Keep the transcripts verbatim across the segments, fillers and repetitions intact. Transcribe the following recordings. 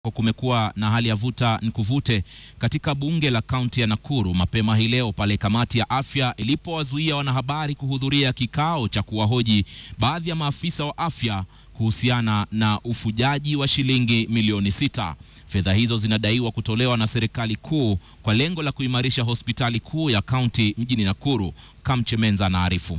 Kumekuwa na hali ya vuta nikuvute katika bunge la kaunti ya Nakuru mapema hii leo pale kamati ya afya ilipowazuia wanahabari kuhudhuria kikao cha kuwahoji baadhi ya maafisa wa afya kuhusiana na ufujaji wa shilingi milioni sita. Fedha hizo zinadaiwa kutolewa na serikali kuu kwa lengo la kuimarisha hospitali kuu ya kaunti mjini Nakuru. Kamche Menza anaarifu.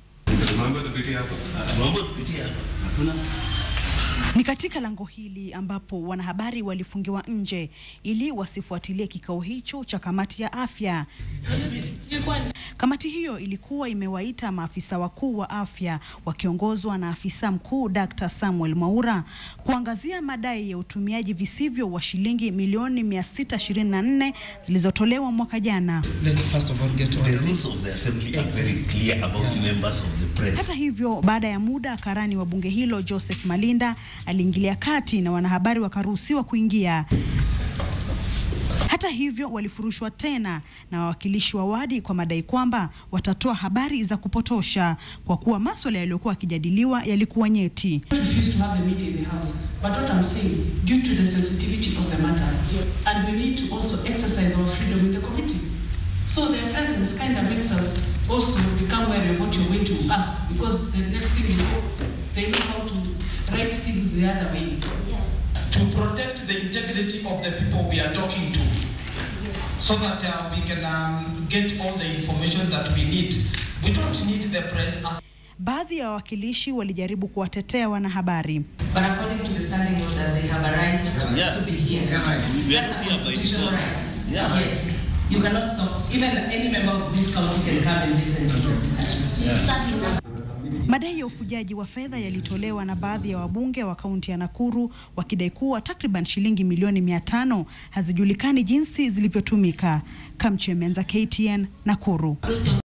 Ni katika lango hili ambapo wanahabari walifungiwa nje ili wasifuatilie kikao hicho cha kamati ya afya. Kamati hiyo ilikuwa imewaita maafisa wakuu wa afya wakiongozwa na afisa mkuu Daktari Samuel Mwaura kuangazia madai ya utumiaji visivyo wa shilingi milioni mia sita ishirini na nne zilizotolewa mwaka jana. Let's first of all get to the rules of the assembly are very clear about members of the press. Hata hivyo, baada ya muda karani wa bunge hilo Joseph Malinda aliingilia kati na wanahabari wakaruhusiwa kuingia. Hata hivyo walifurushwa tena na wawakilishi wa wadi kwa madai kwamba watatoa habari za kupotosha kwa kuwa masuala yaliyokuwa yakijadiliwa yalikuwa nyeti. So their presence kind of makes us also become aware of what you're going to ask, because the next thing you know, they know how to write things the other way. Yeah. To protect the integrity of the people we are talking to, yes. So that uh, we can um, get all the information that we need. We don't need the press. Baadhi ya wawakilishi walijaribu kuwatetea wanahabari. But according to the standing order, they have a right yeah. to be here. Yeah. That's a constitutional right. Yeah. Yes. You cannot stop. Even any member of this county can come and listen to this discussion. Yeah. Madai ya ufujaji wa fedha yalitolewa na baadhi ya wabunge wa kaunti ya Nakuru wakidai kuwa takriban shilingi milioni mia tano hazijulikani jinsi zilivyotumika. Kamche Menza, K T N, Nakuru.